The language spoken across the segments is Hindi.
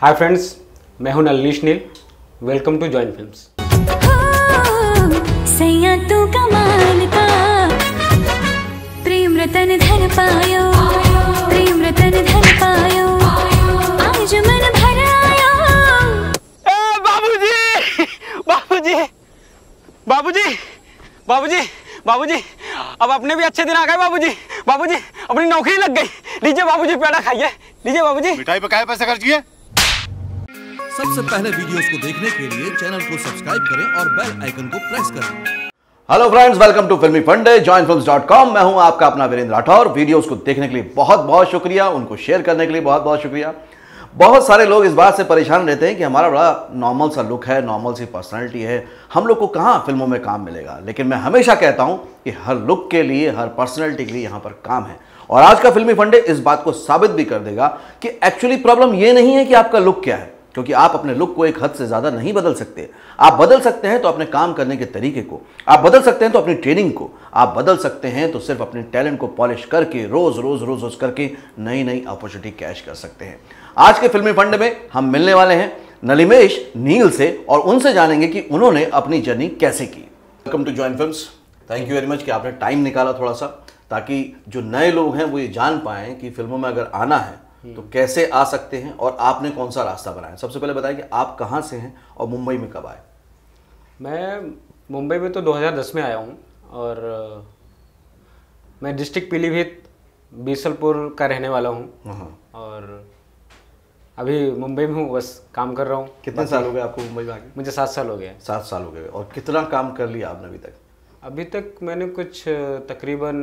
हाय फ्रेंड्स, मैं हूं Nalinish Neel. Welcome to join films. सैया तू कमाल का प्रेम रतन धन पायो, प्रेम रतन धन पायो, आज मन भर आयो। बाबूजी, बाबूजी, बाबूजी, बाबूजी, बाबूजी, अब अपने भी अच्छे दिन आ गए। बाबूजी, बाबूजी, अपनी नौकरी लग गई। लीजिए बाबूजी, पेड़ा खाइए। लीजिए बाबूजी। मिठाई पे क्या पैसे खर्च किए? सबसे पहले वीडियोस को देखने के लिए चैनल को सब्सक्राइब करें और बेल आइकन को प्रेस करें। Hello friends, welcome to Filmy Funde, joinfilms.com। मैं हूं आपका अपना वीरेंद्र राठौर। वीडियोस को देखने के लिए बहुत बहुत शुक्रिया, उनको शेयर करने के लिए बहुत बहुत शुक्रिया। बहुत सारे लोग इस बात से परेशान रहते हैं कि हमारा बड़ा नॉर्मल सा लुक है, नॉर्मल सी पर्सनैलिटी है, हम लोग को कहाँ फिल्मों में काम मिलेगा। लेकिन मैं हमेशा कहता हूं कि हर लुक के लिए, हर पर्सनैलिटी के लिए यहाँ पर काम है। और आज का फिल्मी फंडे इस बात को साबित भी कर देगा कि एक्चुअली प्रॉब्लम ये नहीं है कि आपका लुक क्या है, क्योंकि आप अपने लुक को एक हद से ज़्यादा नहीं बदल सकते। आप बदल सकते हैं तो अपने काम करने के तरीके को, आप बदल सकते हैं तो अपनी ट्रेनिंग को, आप बदल सकते हैं तो सिर्फ अपने टैलेंट को पॉलिश करके रोज़ रोज़ रोज़ रोज़ करके नई नई अपॉर्चुनिटी कैश कर सकते हैं। आज के फिल्मी फंड में हम मिलने वाले हैं नलिनीश नील से और उनसे जानेंगे कि उन्होंने अपनी जर्नी कैसे की। Welcome to join films. Thank you very much कि आपने टाइम निकाला थोड़ा सा, ताकि जो नए लोग हैं वो ये जान पाएँ कि फिल्मों में अगर आना है तो कैसे आ सकते हैं और आपने कौन सा रास्ता बनाया। सबसे पहले बताएं कि आप कहाँ से हैं और मुंबई में कब आए? मैं मुंबई में तो 2010 में आया हूँ और मैं डिस्ट्रिक्ट पीलीभीत बीसलपुर का रहने वाला हूँ और अभी मुंबई में हूँ, बस काम कर रहा हूँ। कितने साल हो गए आपको मुंबई में आके? मुझे 7 साल हो गए। 7 साल हो गए। और कितना काम कर लिया आपने अभी तक? अभी तक मैंने कुछ तकरीबन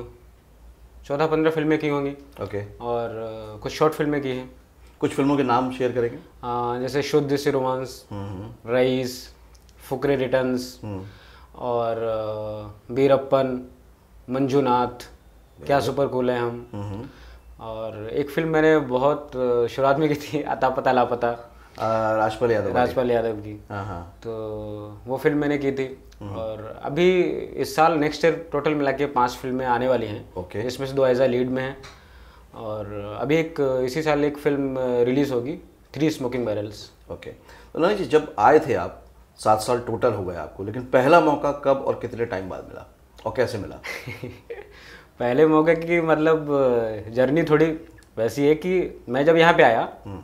14-15 फिल्में की होंगी। ओके। और कुछ शॉर्ट फिल्में की हैं। कुछ फिल्मों के नाम शेयर करेंगे? जैसे शुद्ध सी रोमांस, रईस, फुकरे रिटर्न्स और वीरप्पन, मंजूनाथ, क्या सुपर कूल है हम। और एक फिल्म मैंने बहुत शुरुआत में की थी, अता पता लापता, राजपाल यादव की। तो वो फिल्म मैंने की थी। और अभी इस साल नेक्स्ट ईयर टोटल मिला के 5 फिल्में आने वाली हैं। ओके। इसमें से 2 एज ए लीड में हैं। और अभी एक इसी साल एक फिल्म रिलीज होगी, 3 स्मोकिंग बैरल्स। ओके। तो नलिनी जी, जब आए थे आप, 7 साल टोटल हो गए आपको, लेकिन पहला मौका कब और कितने टाइम बाद मिला और कैसे मिला? पहले मौके की मतलब जर्नी थोड़ी वैसी है कि मैं जब यहाँ पे आया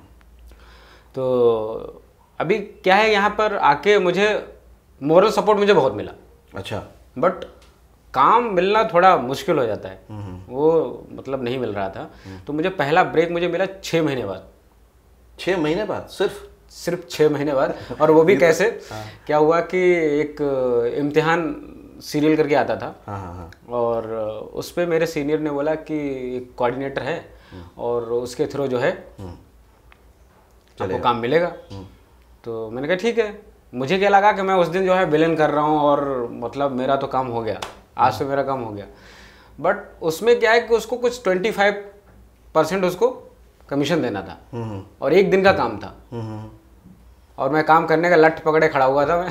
तो अभी क्या है, यहाँ पर आके मुझे मोरल सपोर्ट मुझे बहुत मिला। अच्छा। बट काम मिलना थोड़ा मुश्किल हो जाता है, वो मतलब नहीं मिल रहा था। तो मुझे पहला ब्रेक मुझे मिला 6 महीने बाद। 6 महीने बाद? सिर्फ 6 महीने बाद। और वो भी कैसे? क्या हुआ कि एक इम्तिहान सीरियल करके आता था। और उस पर मेरे सीनियर ने बोला कि एक कोऑर्डिनेटर है और उसके थ्रू जो है आपको काम मिलेगा। तो मैंने कहा ठीक है। मुझे क्या लगा कि मैं उस दिन जो है विलन कर रहा हूँ और मतलब मेरा तो काम हो गया, आज तो मेरा काम हो गया। बट उसमें क्या है कि उसको कुछ 25% उसको कमीशन देना था और 1 दिन का काम था। और मैं काम करने का लठ पकड़े खड़ा हुआ था मैं।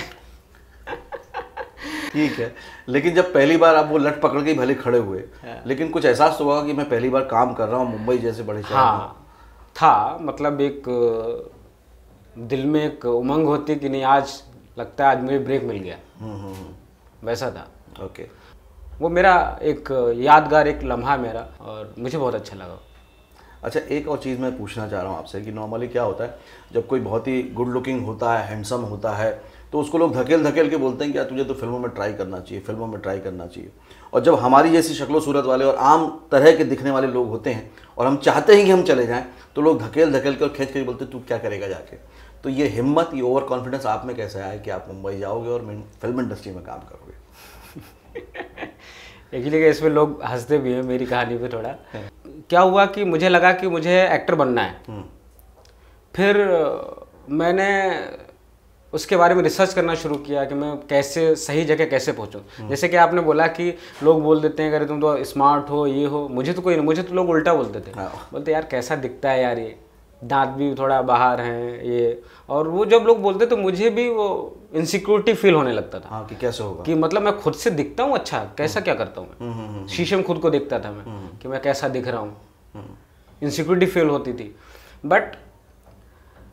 ठीक है, लेकिन जब पहली बार आप वो लठ पकड़ के भले खड़े हुए, लेकिन कुछ एहसास तो हुआ कि मैं पहली बार काम कर रहा हूँ मुंबई जैसे बड़े शहर में। हाँ था, मतलब एक दिल में एक उमंग होती कि नहीं, आज लगता है आज मुझे ब्रेक मिल गया, वैसा था। ओके। वो मेरा एक यादगार एक लम्हा मेरा, और मुझे बहुत अच्छा लगा। अच्छा, एक और चीज़ मैं पूछना चाह रहा हूँ आपसे कि नॉर्मली क्या होता है, जब कोई बहुत ही गुड लुकिंग होता है, हैंडसम होता है, तो उसको लोग धकेल धकेल के बोलते हैं कि यार तुझे तो फिल्मों में ट्राई करना चाहिए, फिल्मों में ट्राई करना चाहिए। और जब हमारी जैसी शक्लो सूरत वाले और आम तरह के दिखने वाले लोग होते हैं और हम चाहते हैं कि हम चले जाएं, तो लोग धकेल धकेल के और खींच के बोलते तू क्या करेगा जाके। तो ये हिम्मत, ये ओवर कॉन्फिडेंस आप में कैसे आया कि आप मुंबई जाओगे और फिल्म इंडस्ट्री में काम करोगे? एक्चुअली इसमें लोग हंसते भी हैं मेरी कहानी पे थोड़ा। क्या हुआ कि मुझे लगा कि मुझे एक्टर बनना है। फिर मैंने उसके बारे में रिसर्च करना शुरू किया कि मैं कैसे सही जगह कैसे पहुंचूं। जैसे कि आपने बोला कि लोग बोल देते हैं अरे तुम तो स्मार्ट हो, ये हो। मुझे तो कोई नहीं, मुझे तो लोग उल्टा बोलते थे। बोलते यार कैसा दिखता है यार, ये दांत भी थोड़ा बाहर हैं ये। और वो जब लोग बोलते तो मुझे भी वो इनसिक्योरिटी फील होने लगता था। कि कैसे होगा, कि मतलब मैं खुद से दिखता हूँ अच्छा, कैसा क्या करता हूँ मैं। शीशे में खुद को देखता था मैं कि मैं कैसा दिख रहा हूँ, इनसिक्योरिटी फील होती थी। बट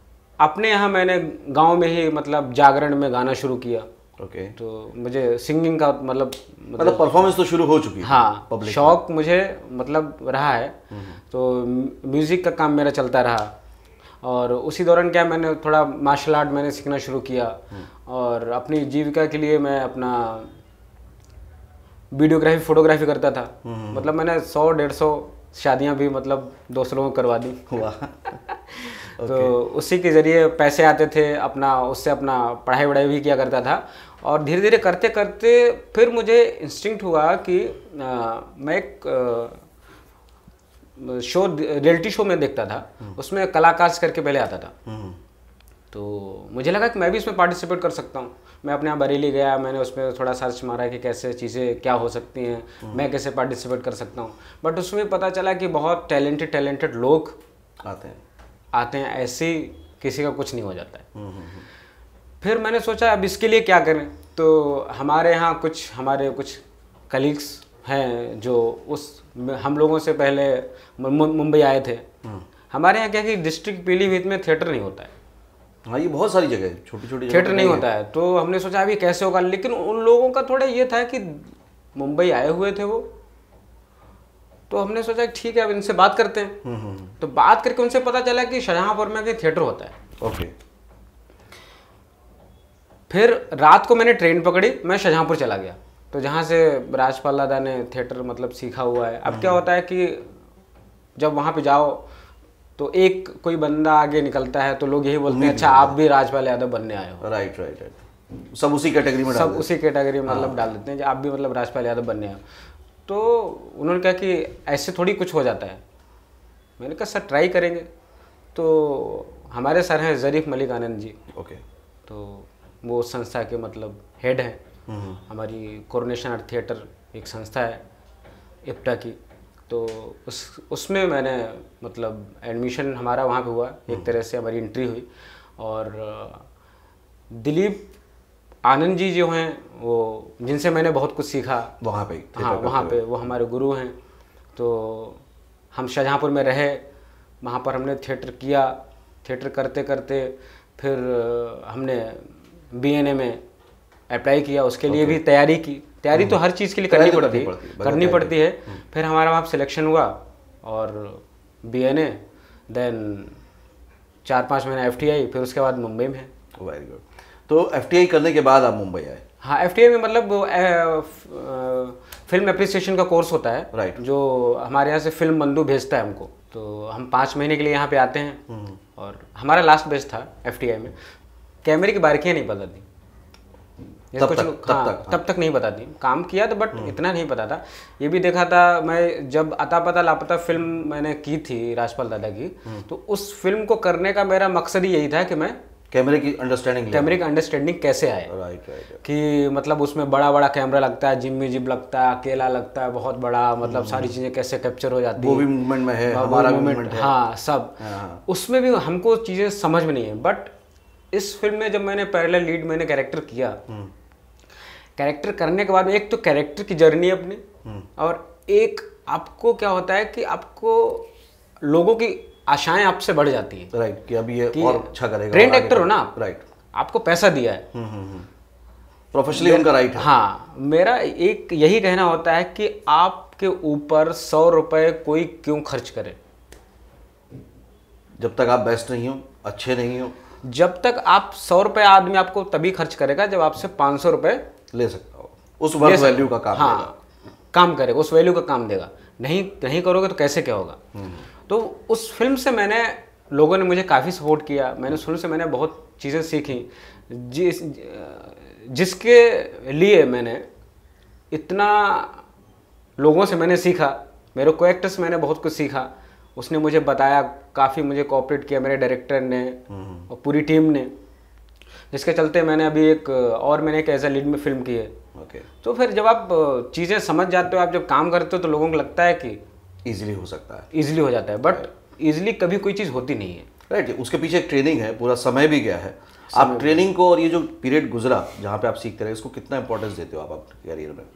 अपने यहाँ मैंने गांव में ही मतलब जागरण में गाना शुरू किया। ओके। तो मुझे सिंगिंग का मतलब परफॉर्मेंस तो शुरू हो चुकी है। हाँ, शौक मुझे मतलब रहा है, तो म्यूज़िक का काम मेरा चलता रहा। और उसी दौरान क्या मैंने थोड़ा मार्शल आर्ट मैंने सीखना शुरू किया, और अपनी जीविका के लिए मैं अपना वीडियोग्राफी फोटोग्राफी करता था। मतलब मैंने 100-150 शादियां भी मतलब दोस्तों को करवा दी। तो उसी के ज़रिए पैसे आते थे, अपना उससे अपना पढ़ाई वढ़ाई भी किया करता था। और धीरे धीरे करते करते फिर मुझे इंस्टिंक्ट हुआ कि मैं एक शो रियलिटी शो में देखता था, उसमें कलाकार करके पहले आता था। तो मुझे लगा कि मैं भी इसमें पार्टिसिपेट कर सकता हूँ। मैं अपने यहाँ बरेली गया, मैंने उसमें थोड़ा सर्च मारा कि कैसे चीज़ें क्या हो सकती हैं, मैं कैसे पार्टिसिपेट कर सकता हूँ। बट उसमें पता चला कि बहुत टैलेंटेड लोग आते हैं, ऐसे किसी का कुछ नहीं हो जाता है। फिर मैंने सोचा अब इसके लिए क्या करें। तो हमारे यहाँ हमारे कुछ कलीग्स हैं जो हम लोगों से पहले मुंबई आए थे। हमारे यहाँ क्या कि डिस्ट्रिक्ट पीलीभीत में थिएटर नहीं होता है। हाँ, ये बहुत सारी जगह छोटी छोटी थिएटर नहीं होता है। तो हमने सोचा अभी कैसे होगा, लेकिन उन लोगों का थोड़ा ये था कि मुंबई आए हुए थे वो, तो हमने सोचा ठीक है अब इनसे बात करते हैं। तो बात करके उनसे पता चला कि शाहजहांपुर में कहीं थिएटर होता है। ओके। फिर रात को मैंने ट्रेन पकड़ी, मैं शाहजहांपुर चला गया। तो जहाँ से राजपाल दादा ने थिएटर मतलब सीखा हुआ है। अब क्या होता है कि जब वहाँ पे जाओ तो एक कोई बंदा आगे निकलता है तो लोग यही बोलते हैं अच्छा आप भी राजपाल यादव बनने आए हो। राइट। सब उसी कैटेगरी में सब उसी कैटेगरी में मतलब डाल देते हैं कि आप भी मतलब राजपाल यादव बनने आए हो। तो उन्होंने कहा कि ऐसे थोड़ी कुछ हो जाता है। मैंने कहा सर ट्राई करेंगे। तो हमारे सर हैं ज़रीफ मलिक आनंद जी। ओके। तो वो उस संस्था के मतलब हेड हैं। हमारी कोरोनेशन आर्ट थिएटर एक संस्था है इप्टा की। तो उसमें मैंने मतलब एडमिशन हमारा वहाँ पे हुआ, एक तरह से हमारी एंट्री हुई। और दिलीप आनंद जी जो हैं वो जिनसे मैंने बहुत कुछ सीखा वहाँ पे। हाँ, वहाँ पे वो हमारे गुरु हैं। तो हम शाहजहांपुर में रहे, वहाँ पर हमने थिएटर किया। थिएटर करते करते फिर हमने बीएनए में अप्लाई किया, उसके लिए भी तैयारी की। तैयारी तो हर चीज़ के लिए करनी पड़ती है। फिर हमारा वहाँ सिलेक्शन हुआ और बीएनए, देन 4-5 महीना एफटीआई, फिर उसके बाद मुंबई में। Very good. तो एफटीआई करने के बाद आप मुंबई आए? हाँ, एफटीआई में मतलब फिल्म एप्रिसिएशन का कोर्स होता है। राइट। जो हमारे यहाँ से फिल्म बंधु भेजता है हमको। तो हम 5 महीने के लिए यहाँ पे आते हैं। और हमारा लास्ट बेच था एफटीआई में। कैमरे की बारीकियाँ नहीं पता थी तब तक नहीं पता थी। काम किया तो बट इतना नहीं पता था। ये भी देखा था मैं जब अता पता लापता फिल्म मैंने की थी राजपाल दादा की, तो उस फिल्म को करने का मेरा मकसद ही यही था कि मैं कैमरे की अंडरस्टैंडिंग कैसे आए। राइट। कि मतलब उसमें बड़ा बड़ा कैमरा लगता है, जिम्मी जिब लगता है, अकेला लगता है बहुत बड़ा, मतलब सारी चीज़ें कैसे कैप्चर हो जाती है। वो भी मूवमेंट में है, हमारा मूवमेंट है। हाँ, सब उसमें भी हमको चीज़ें समझ में नहीं है। बट इस फिल्म में जब मैंने पैरेलल लीड मैंने कैरेक्टर किया, कैरेक्टर करने के बाद एक तो कैरेक्टर की जर्नी अपनी, और एक आपको क्या होता है कि आपको लोगों की आशाएं आपसे बढ़ जाती है। राइट। कि अब ये और अच्छा करेगा। ट्रेंड एक्टर हो ना आप। राइट। आपको पैसा दिया है, प्रोफेशनली उनका राइट है। हाँ, मेरा एक यही कहना होता है कि आपके ऊपर 100 रुपए कोई क्यों खर्च करे जब तक आप बेस्ट नहीं हो, अच्छे नहीं हो। जब तक आप 100 रुपए आदमी आपको तभी खर्च करेगा जब आपसे 500 रुपए ले सकता हो, उस वर्थ वैल्यू का काम देगा। काम करेगा, उस वैल्यू का काम देगा। नहीं करोगे तो कैसे क्या होगा। तो उस फिल्म से लोगों ने मुझे काफ़ी सपोर्ट किया। मैंने उस फिल्म से मैंने बहुत चीज़ें सीखी, जिसके लिए मैंने इतना लोगों से मैंने सीखा। मेरे को एक्टर से मैंने बहुत कुछ सीखा। उसने मुझे बताया, काफ़ी मुझे कोऑपरेट किया मेरे डायरेक्टर ने और पूरी टीम ने, जिसके चलते मैंने अभी मैंने एक एज ए लीड में फिल्म की है। ओके। तो फिर जब आप चीज़ें समझ जाते हो, आप जब काम करते हो तो लोगों को लगता है कि इजीली हो सकता है, इजीली हो जाता है। बट इजीली कभी कोई चीज़ होती नहीं है। राइट। उसके पीछे एक ट्रेनिंग है, पूरा समय भी गया है। आप ट्रेनिंग को और ये जो पीरियड गुजरा जहाँ पे आप सीखते रहे, इसको कितना इंपॉर्टेंस देते हो आप अपने करियर में?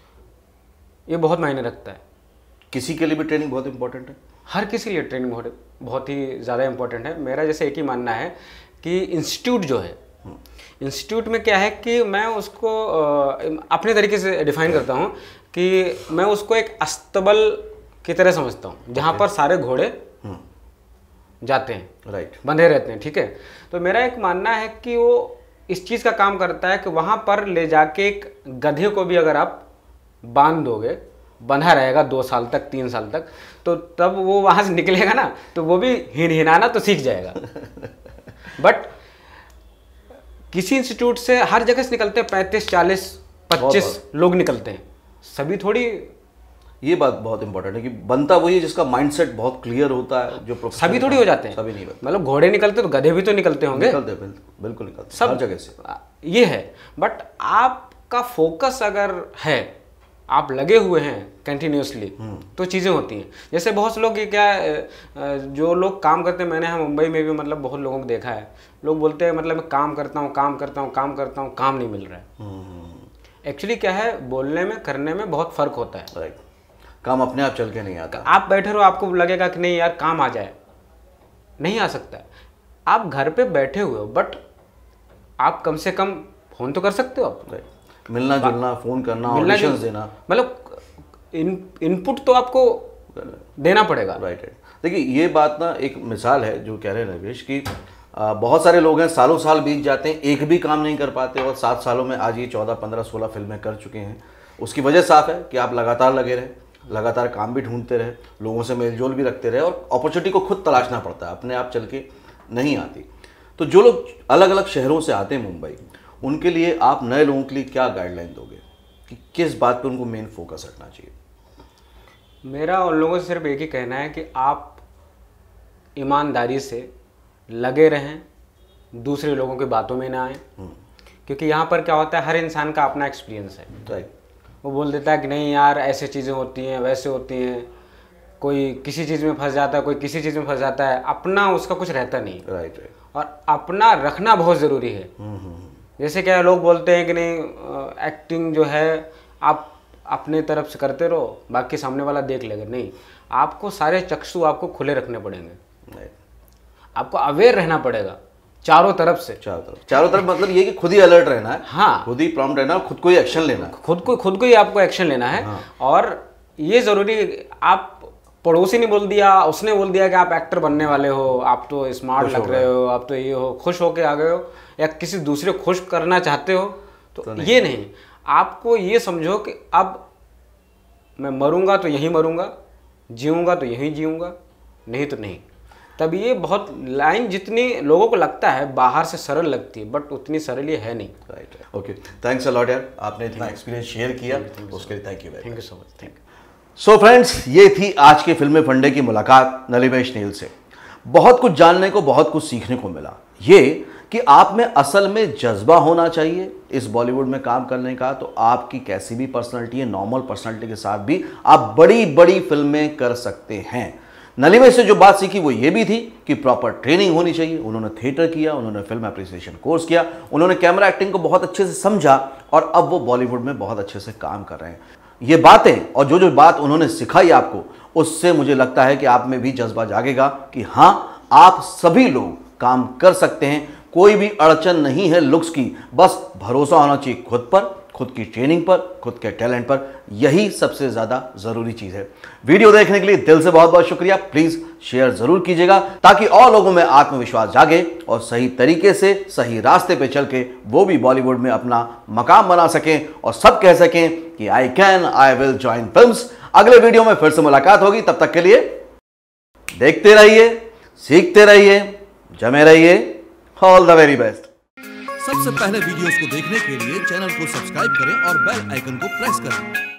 ये बहुत मायने रखता है। किसी के लिए भी ट्रेनिंग बहुत इंपॉर्टेंट है। हर किसी के लिए ट्रेनिंग बहुत बहुत ही ज़्यादा इम्पोर्टेंट है। मेरा जैसे एक ही मानना है कि इंस्टीट्यूट जो है, इंस्टीट्यूट में क्या है कि मैं उसको अपने तरीके से डिफाइन करता हूँ कि मैं उसको एक अस्तबल की तरह समझता हूँ, जहाँ पर सारे घोड़े जाते हैं, राइट, बंधे रहते हैं, ठीक है। तो मेरा एक मानना है कि वो इस चीज़ का काम करता है कि वहाँ पर ले जाके एक गधे को भी अगर आप बांध दोगे, बंधा रहेगा 2 साल तक 3 साल तक, तो तब वो वहाँ से निकलेगा ना, तो वो भी हिनहिनाना तो सीख जाएगा। बट किसी इंस्टीट्यूट से हर जगह से निकलते हैं 35, 40, 25 लोग निकलते हैं, सभी थोड़ी। ये बात बहुत इंपॉर्टेंट है कि बनता वही है जिसका माइंडसेट बहुत क्लियर होता है, जो सभी थोड़ी हो जाते हैं, सभी नहीं बनते। मतलब घोड़े निकलते तो गधे भी तो निकलते होंगे, बिल्कुल निकलते सब हर जगह से, ये है। बट आपका फोकस अगर है, आप लगे हुए हैं कंटिन्यूसली, तो चीज़ें होती हैं। जैसे बहुत से लोग ये क्या, जो लोग काम करते हैं, मैंने मुंबई में भी मतलब बहुत लोगों को देखा है, लोग बोलते हैं मतलब मैं काम करता हूँ, काम नहीं मिल रहा है। एक्चुअली क्या है, बोलने में करने में बहुत फर्क होता है। राइट, काम अपने आप चल के नहीं आता। आप बैठे रहो, आपको लगेगा कि नहीं यार काम आ जाए, नहीं आ सकता है। आप घर पे बैठे हुए हो, बट आप कम से कम फोन तो कर सकते हो। आप मिलना जुलना, फोन करना, ऑडिशंस देना, मतलब इनपुट तो आपको देना पड़ेगा। राइट। देखिए ये बात ना एक मिसाल है जो कह रहे हैं नवेश कि बहुत सारे लोग हैं, सालों साल बीत जाते हैं, एक भी काम नहीं कर पाते, और 7 सालों में आज ये 14, 15, 16 फिल्में कर चुके हैं। उसकी वजह साफ है कि आप लगातार लगे रहे, लगातार काम भी ढूंढते रहे, लोगों से मेलजोल भी रखते रहे, और अपॉर्चुनिटी को खुद तलाशना पड़ता है, अपने आप चल के नहीं आती। तो जो लोग अलग अलग शहरों से आते हैं मुंबई, उनके लिए आप नए लोगों के लिए क्या गाइडलाइन दोगे कि किस बात पे उनको मेन फोकस रखना चाहिए? मेरा उन लोगों से सिर्फ एक ही कहना है कि आप ईमानदारी से लगे रहें, दूसरे लोगों की बातों में ना आए, क्योंकि यहाँ पर क्या होता है, हर इंसान का अपना एक्सपीरियंस है। राइट, वो बोल देता है कि नहीं यार ऐसे चीज़ें होती हैं, वैसे होती हैं, कोई किसी चीज़ में फंस जाता है, कोई किसी चीज़ में फंस जाता है, अपना उसका कुछ रहता नहीं। राइट, और अपना रखना बहुत ज़रूरी है। जैसे क्या लोग बोलते हैं कि नहीं एक्टिंग जो है आप अपने तरफ से करते रहो, बाकी सामने वाला देख लेगा, नहीं, आपको सारे चक्षु आपको खुले रखने पड़ेंगे। राइट, आपको अवेयर रहना पड़ेगा चारों तरफ से। चारों तरफ मतलब ये कि खुद ही अलर्ट रहना है, हाँ, खुद ही प्रॉम्प्ट रहना, खुद को ही एक्शन लेना है, खुद को ही आपको एक्शन लेना है। हाँ। और ये ज़रूरी, आप पड़ोसी ने बोल दिया, उसने बोल दिया कि आप एक्टर बनने वाले हो, आप तो स्मार्ट लग रहे हो, आप तो ये हो, खुश होके आ गए हो, या किसी दूसरे को खुश करना चाहते हो, तो ये नहीं। आपको ये समझो कि अब मैं मरूंगा तो यहीं मरूंगा, जीऊंगा तो यहीं जीऊंगा, नहीं तो नहीं। तब ये बहुत लाइन जितनी लोगों को लगता है बाहर से सरल लगती है, बट उतनी सरल ये है नहीं। Right, okay, thanks a lot यार, आपने इतना एक्सपीरियंस शेयर किया, उसके लिए thank you very much. Thank you so much. Thank you. So friends, ये थी आज के फिल्म फंडे की मुलाकात नलिवेश नील से। बहुत कुछ जानने को, बहुत कुछ सीखने को मिला। ये कि आप में असल में जज्बा होना चाहिए इस बॉलीवुड में काम करने का, तो आपकी कैसी भी पर्सनालिटी है, नॉर्मल पर्सनालिटी के साथ भी आप बड़ी बड़ी फिल्में कर सकते हैं। नलिवेश से जो बात सीखी वो ये भी थी कि प्रॉपर ट्रेनिंग होनी चाहिए। उन्होंने थिएटर किया, उन्होंने फिल्म एप्रिसिएशन कोर्स किया, उन्होंने कैमरा एक्टिंग को बहुत अच्छे से समझा, और अब वो बॉलीवुड में बहुत अच्छे से काम कर रहे हैं। ये बातें और जो जो बात उन्होंने सिखाई आपको, उससे मुझे लगता है कि आप में भी जज्बा जागेगा कि हाँ, आप सभी लोग काम कर सकते हैं, कोई भी अड़चन नहीं है लुक्स की, बस भरोसा होना चाहिए खुद पर, खुद की ट्रेनिंग पर, खुद के टैलेंट पर। यही सबसे ज़्यादा ज़रूरी चीज़ है। वीडियो देखने के लिए दिल से बहुत बहुत शुक्रिया। प्लीज़ शेयर ज़रूर कीजिएगा ताकि और लोगों में आत्मविश्वास जागे और सही तरीके से, सही रास्ते पे चल के वो भी बॉलीवुड में अपना मकाम बना सकें और सब कह सकें कि I can, I will join films. अगले वीडियो में फिर से मुलाकात होगी, तब तक के लिए देखते रहिए, सीखते रहिए, जमे रहिए। All the very best. सबसे पहले वीडियोस को देखने के लिए चैनल को सब्सक्राइब करें और बेल आइकन को प्रेस करें।